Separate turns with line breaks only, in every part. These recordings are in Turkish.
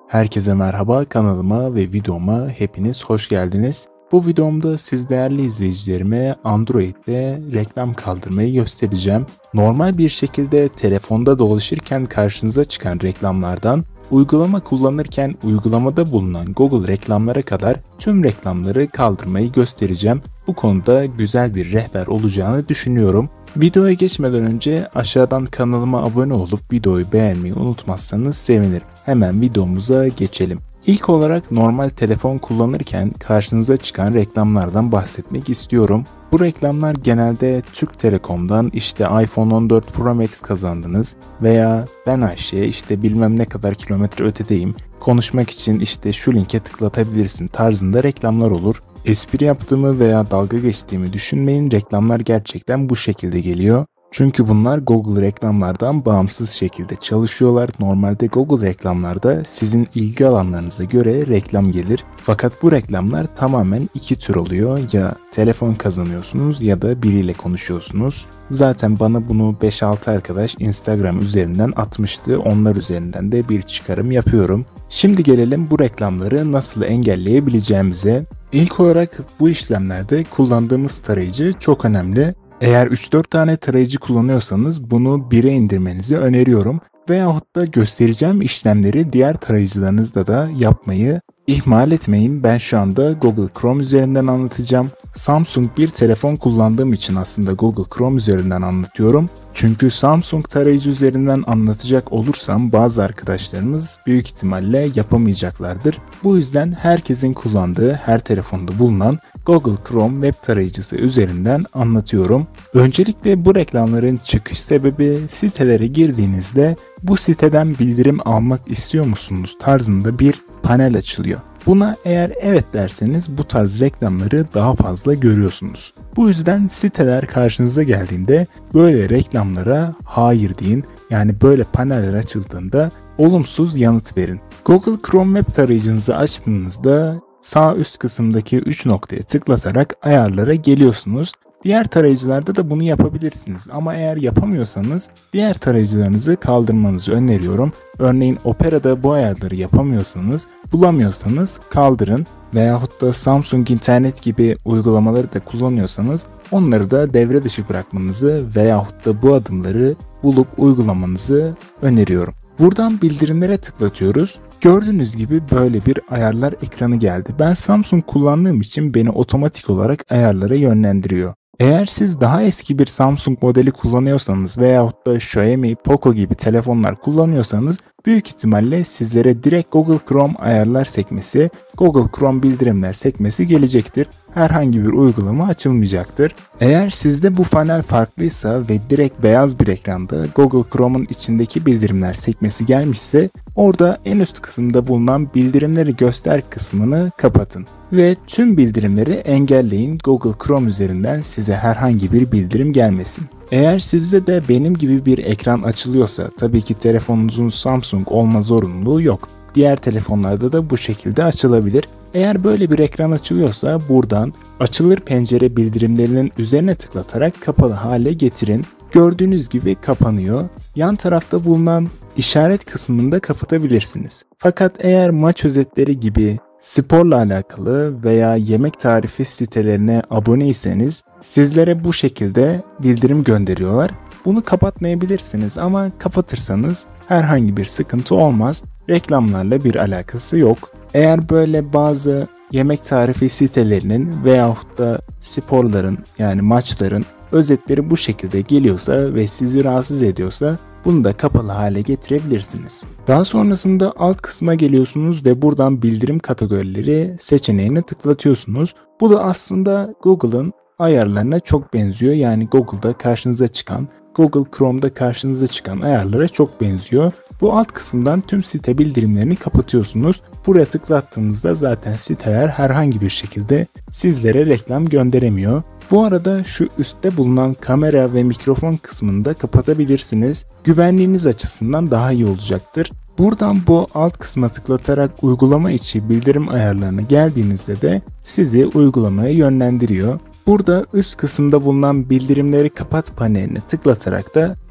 Herkese merhaba, kanalıma ve videoma hepiniz hoş geldiniz. Bu videomda siz değerli izleyicilerime Android'de reklam kaldırmayı göstereceğim. Normal bir şekilde telefonda dolaşırken karşınıza çıkan reklamlardan uygulama kullanırken uygulamada bulunan Google reklamlara kadar tüm reklamları kaldırmayı göstereceğim. Bu konuda güzel bir rehber olacağını düşünüyorum. Videoya geçmeden önce aşağıdan kanalıma abone olup videoyu beğenmeyi unutmazsanız sevinirim. Hemen videomuza geçelim. İlk olarak normal telefon kullanırken karşınıza çıkan reklamlardan bahsetmek istiyorum. Bu reklamlar genelde Türk Telekom'dan işte iPhone 14 Pro Max kazandınız veya ben Ayşe işte bilmem ne kadar kilometre ötedeyim, konuşmak için işte şu linke tıklatabilirsin tarzında reklamlar olur. Espri yaptığımı veya dalga geçtiğimi düşünmeyin, reklamlar gerçekten bu şekilde geliyor. Çünkü bunlar Google reklamlardan bağımsız şekilde çalışıyorlar. Normalde Google reklamlarda sizin ilgi alanlarınıza göre reklam gelir. Fakat bu reklamlar tamamen iki tür oluyor. Ya telefon kazanıyorsunuz ya da biriyle konuşuyorsunuz. Zaten bana bunu 5-6 arkadaş Instagram üzerinden atmıştı. Onlar üzerinden de bir çıkarım yapıyorum. Şimdi gelelim bu reklamları nasıl engelleyebileceğimize. İlk olarak bu işlemlerde kullandığımız tarayıcı çok önemli. Eğer 3-4 tane tarayıcı kullanıyorsanız bunu 1'e indirmenizi öneriyorum. Veyahut da göstereceğim işlemleri diğer tarayıcılarınızda da yapmayı ihmal etmeyin. Ben şu anda Google Chrome üzerinden anlatacağım. Samsung bir telefon kullandığım için aslında Google Chrome üzerinden anlatıyorum. Çünkü Samsung tarayıcı üzerinden anlatacak olursam bazı arkadaşlarımız büyük ihtimalle yapamayacaklardır. Bu yüzden herkesin kullandığı, her telefonda bulunan Google Chrome web tarayıcısı üzerinden anlatıyorum. Öncelikle bu reklamların çıkış sebebi sitelere girdiğinizde bu siteden bildirim almak istiyor musunuz tarzında bir panel açılıyor. Buna eğer evet derseniz bu tarz reklamları daha fazla görüyorsunuz. Bu yüzden siteler karşınıza geldiğinde böyle reklamlara hayır deyin. Yani böyle paneller açıldığında olumsuz yanıt verin. Google Chrome web tarayıcınızı açtığınızda sağ üst kısımdaki 3 noktaya tıklatarak ayarlara geliyorsunuz. Diğer tarayıcılarda da bunu yapabilirsiniz ama eğer yapamıyorsanız diğer tarayıcılarınızı kaldırmanızı öneriyorum. Örneğin Opera'da bu ayarları yapamıyorsanız, bulamıyorsanız kaldırın veyahut da Samsung internet gibi uygulamaları da kullanıyorsanız onları da devre dışı bırakmanızı veyahut da bu adımları bulup uygulamanızı öneriyorum. Buradan bildirimlere tıklatıyoruz. Gördüğünüz gibi böyle bir ayarlar ekranı geldi. Ben Samsung kullandığım için beni otomatik olarak ayarlara yönlendiriyor. Eğer siz daha eski bir Samsung modeli kullanıyorsanız veyahut da Xiaomi, Poco gibi telefonlar kullanıyorsanız büyük ihtimalle sizlere direkt Google Chrome ayarlar sekmesi, Google Chrome bildirimler sekmesi gelecektir. Herhangi bir uygulama açılmayacaktır. Eğer sizde bu panel farklıysa ve direkt beyaz bir ekranda Google Chrome'un içindeki bildirimler sekmesi gelmişse orada en üst kısımda bulunan bildirimleri göster kısmını kapatın. Ve tüm bildirimleri engelleyin. Google Chrome üzerinden size herhangi bir bildirim gelmesin. Eğer sizde de benim gibi bir ekran açılıyorsa tabii ki telefonunuzun Samsung olma zorunluluğu yok. Diğer telefonlarda da bu şekilde açılabilir. Eğer böyle bir ekran açılıyorsa buradan açılır pencere bildirimlerinin üzerine tıklatarak kapalı hale getirin. Gördüğünüz gibi kapanıyor. Yan tarafta bulunan işaret kısmını da kapatabilirsiniz. Fakat eğer maç özetleri gibi sporla alakalı veya yemek tarifi sitelerine aboneyseniz sizlere bu şekilde bildirim gönderiyorlar. Bunu kapatmayabilirsiniz ama kapatırsanız herhangi bir sıkıntı olmaz. Reklamlarla bir alakası yok. Eğer böyle bazı yemek tarifi sitelerinin veyahut da sporların yani maçların özetleri bu şekilde geliyorsa ve sizi rahatsız ediyorsa bunu da kapalı hale getirebilirsiniz. Daha sonrasında alt kısma geliyorsunuz ve buradan bildirim kategorileri seçeneğine tıklatıyorsunuz. Bu da aslında Google'ın ayarlarına çok benziyor. Yani Google'da karşınıza çıkan, Google Chrome'da karşınıza çıkan ayarlara çok benziyor. Bu alt kısımdan tüm site bildirimlerini kapatıyorsunuz. Buraya tıklattığınızda zaten siteler herhangi bir şekilde sizlere reklam gönderemiyor. Bu arada şu üstte bulunan kamera ve mikrofon kısmını da kapatabilirsiniz. Güvenliğiniz açısından daha iyi olacaktır. Buradan bu alt kısma tıklatarak uygulama içi bildirim ayarlarına geldiğinizde de sizi uygulamaya yönlendiriyor. Burada üst kısımda bulunan bildirimleri kapat paneline tıklatarak da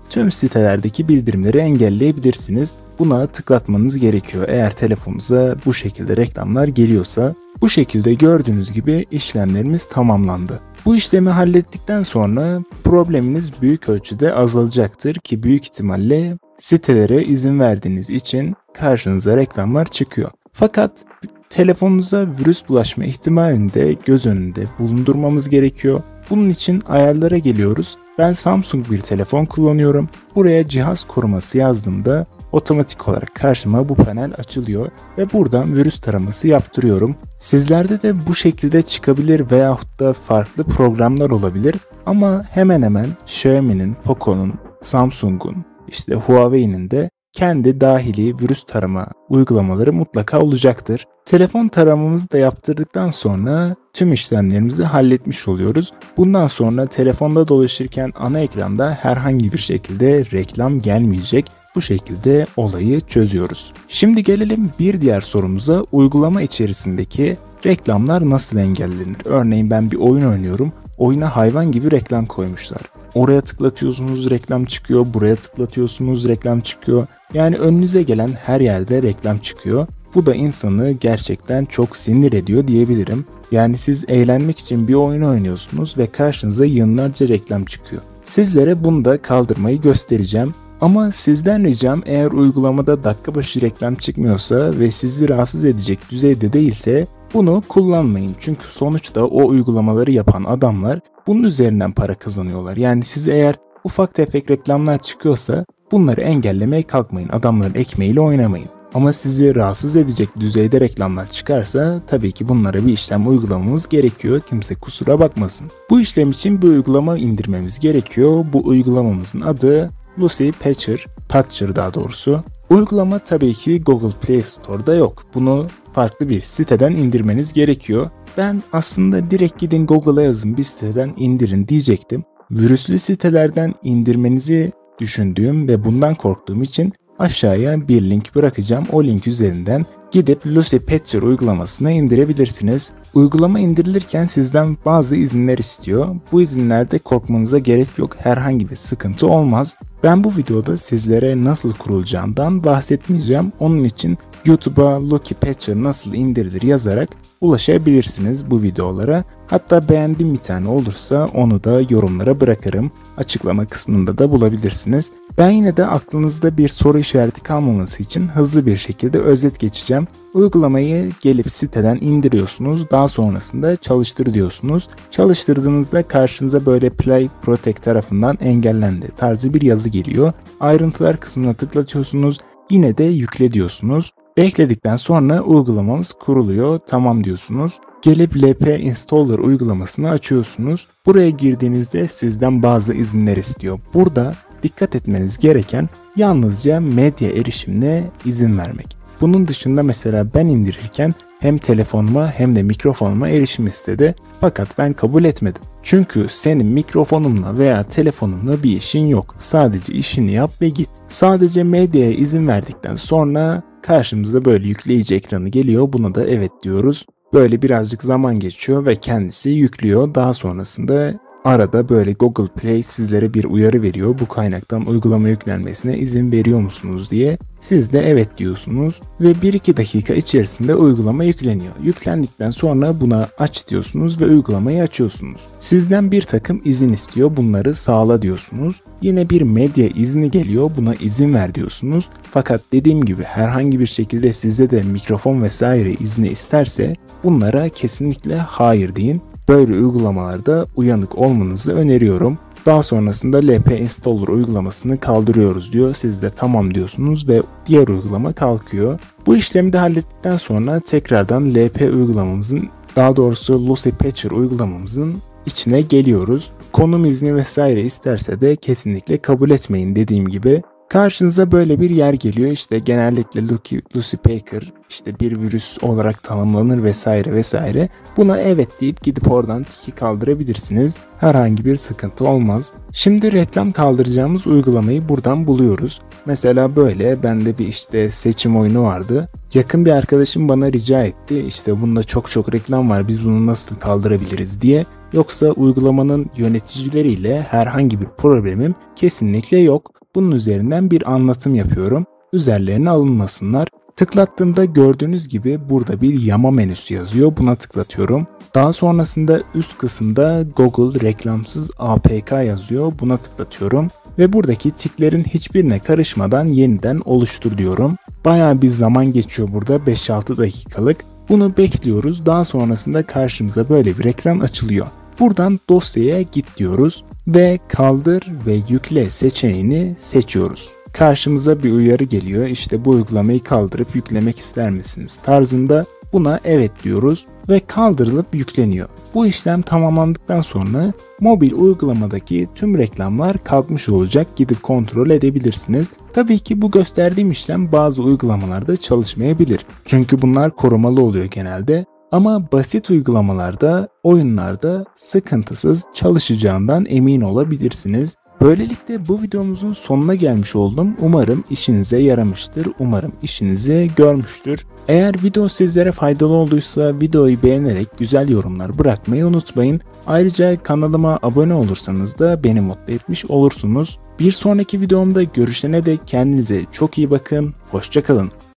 tüm sitelerdeki bildirimleri engelleyebilirsiniz. Buna tıklatmanız gerekiyor eğer telefonunuza bu şekilde reklamlar geliyorsa. Bu şekilde gördüğünüz gibi işlemlerimiz tamamlandı. Bu işlemi hallettikten sonra probleminiz büyük ölçüde azalacaktır ki büyük ihtimalle sitelere izin verdiğiniz için karşınıza reklamlar çıkıyor. Fakat telefonunuza virüs bulaşma ihtimalini de göz önünde bulundurmamız gerekiyor. Bunun için ayarlara geliyoruz. Ben Samsung bir telefon kullanıyorum. Buraya cihaz koruması yazdığımda otomatik olarak karşıma bu panel açılıyor ve buradan virüs taraması yaptırıyorum. Sizlerde de bu şekilde çıkabilir veyahut da farklı programlar olabilir ama hemen hemen Xiaomi'nin, Poco'nun, Samsung'un, işte Huawei'nin de kendi dahili virüs tarama uygulamaları mutlaka olacaktır. Telefon taramamızı da yaptırdıktan sonra tüm işlemlerimizi halletmiş oluyoruz. Bundan sonra telefonda dolaşırken ana ekranda herhangi bir şekilde reklam gelmeyecek. Bu şekilde olayı çözüyoruz. Şimdi gelelim bir diğer sorumuza, uygulama içerisindeki reklamlar nasıl engellenir? Örneğin ben bir oyun oynuyorum. Oyuna hayvan gibi reklam koymuşlar. Oraya tıklatıyorsunuz reklam çıkıyor, buraya tıklatıyorsunuz reklam çıkıyor. Yani önünüze gelen her yerde reklam çıkıyor. Bu da insanı gerçekten çok sinir ediyor diyebilirim. Yani siz eğlenmek için bir oyun oynuyorsunuz ve karşınıza yığınlarca reklam çıkıyor. Sizlere bunu da kaldırmayı göstereceğim. Ama sizden ricam, eğer uygulamada dakika başı reklam çıkmıyorsa ve sizi rahatsız edecek düzeyde değilse bunu kullanmayın. Çünkü sonuçta o uygulamaları yapan adamlar bunun üzerinden para kazanıyorlar. Yani siz eğer ufak tefek reklamlar çıkıyorsa bunları engellemeye kalkmayın. Adamların ekmeğiyle oynamayın. Ama sizi rahatsız edecek düzeyde reklamlar çıkarsa tabii ki bunlara bir işlem uygulamamız gerekiyor. Kimse kusura bakmasın. Bu işlem için bir uygulama indirmemiz gerekiyor. Bu uygulamamızın adı Lucy Patcher daha doğrusu. Uygulama tabii ki Google Play Store'da yok. Bunu farklı bir siteden indirmeniz gerekiyor. Ben aslında direkt gidin Google'a yazın, bir siteden indirin diyecektim. Virüslü sitelerden indirmenizi düşündüğüm ve bundan korktuğum için aşağıya bir link bırakacağım. O link üzerinden gidip Lucy Patcher uygulamasını indirebilirsiniz. Uygulama indirilirken sizden bazı izinler istiyor. Bu izinlerde korkmanıza gerek yok. Herhangi bir sıkıntı olmaz. Ben bu videoda sizlere nasıl kurulacağından bahsetmeyeceğim. Onun için YouTube'a Lucy Patcher nasıl indirilir yazarak ulaşabilirsiniz bu videolara. Hatta beğendiğim bir tane olursa onu da yorumlara bırakırım. Açıklama kısmında da bulabilirsiniz. Ben yine de aklınızda bir soru işareti kalmaması için hızlı bir şekilde özet geçeceğim. Uygulamayı gelip siteden indiriyorsunuz. Daha sonrasında çalıştır diyorsunuz. Çalıştırdığınızda karşınıza böyle Play Protect tarafından engellendi tarzı bir yazı geliyor. Ayrıntılar kısmına tıklatıyorsunuz. Yine de yükle diyorsunuz. Bekledikten sonra uygulamamız kuruluyor. Tamam diyorsunuz. Gelip LP Installer uygulamasını açıyorsunuz. Buraya girdiğinizde sizden bazı izinler istiyor. Burada dikkat etmeniz gereken yalnızca medya erişimine izin vermek. Bunun dışında mesela ben indirirken hem telefonuma hem de mikrofonuma erişim istedi. Fakat ben kabul etmedim. Çünkü senin mikrofonunla veya telefonunla bir işin yok. Sadece işini yap ve git. Sadece medyaya izin verdikten sonra karşımıza böyle yükleyici ekranı geliyor. Buna da evet diyoruz. Böyle birazcık zaman geçiyor ve kendisi yüklüyor. Daha sonrasında arada böyle Google Play sizlere bir uyarı veriyor. Bu kaynaktan uygulama yüklenmesine izin veriyor musunuz diye. Siz de evet diyorsunuz ve 1-2 dakika içerisinde uygulama yükleniyor. Yüklendikten sonra buna aç diyorsunuz ve uygulamayı açıyorsunuz. Sizden bir takım izin istiyor. Bunları sağla diyorsunuz. Yine bir medya izni geliyor. Buna izin ver diyorsunuz. Fakat dediğim gibi herhangi bir şekilde size de mikrofon vesaire izni isterse bunlara kesinlikle hayır deyin. Böyle uygulamalarda uyanık olmanızı öneriyorum. Daha sonrasında LP Installer uygulamasını kaldırıyoruz diyor. Siz de tamam diyorsunuz ve diğer uygulama kalkıyor. Bu işlemi de hallettikten sonra tekrardan LP uygulamamızın, daha doğrusu Lucy Patcher uygulamamızın içine geliyoruz. Konum izni vesaire isterse de kesinlikle kabul etmeyin dediğim gibi. Karşınıza böyle bir yer geliyor. İşte genellikle Lucy Patcher işte bir virüs olarak tanımlanır vesaire vesaire. Buna evet deyip gidip oradan tiki kaldırabilirsiniz. Herhangi bir sıkıntı olmaz. Şimdi reklam kaldıracağımız uygulamayı buradan buluyoruz. Mesela böyle bende bir işte seçim oyunu vardı. Yakın bir arkadaşım bana rica etti. İşte bunda çok reklam var, biz bunu nasıl kaldırabiliriz diye. Yoksa uygulamanın yöneticileriyle herhangi bir problemim kesinlikle yok. Bunun üzerinden bir anlatım yapıyorum. Üzerlerine alınmasınlar. Tıklattığımda gördüğünüz gibi burada bir yama menüsü yazıyor. Buna tıklatıyorum. Daha sonrasında üst kısımda Google reklamsız APK yazıyor. Buna tıklatıyorum. Ve buradaki tiklerin hiçbirine karışmadan yeniden oluştur diyorum. Bayağı bir zaman geçiyor burada, 5-6 dakikalık. Bunu bekliyoruz. Daha sonrasında karşımıza böyle bir ekran açılıyor. Buradan dosyaya git diyoruz ve kaldır ve yükle seçeneğini seçiyoruz. Karşımıza bir uyarı geliyor. İşte bu uygulamayı kaldırıp yüklemek ister misiniz tarzında. Buna evet diyoruz ve kaldırılıp yükleniyor. Bu işlem tamamlandıktan sonra mobil uygulamadaki tüm reklamlar kalkmış olacak. Gidip kontrol edebilirsiniz. Tabii ki bu gösterdiğim işlem bazı uygulamalarda çalışmayabilir. Çünkü bunlar korumalı oluyor genelde. Ama basit uygulamalarda, oyunlarda sıkıntısız çalışacağından emin olabilirsiniz. Böylelikle bu videomuzun sonuna gelmiş oldum. Umarım işinize yaramıştır. Umarım işinizi görmüştür. Eğer video sizlere faydalı olduysa videoyu beğenerek güzel yorumlar bırakmayı unutmayın. Ayrıca kanalıma abone olursanız da beni mutlu etmiş olursunuz. Bir sonraki videomda görüşene dek kendinize çok iyi bakın. Hoşça kalın.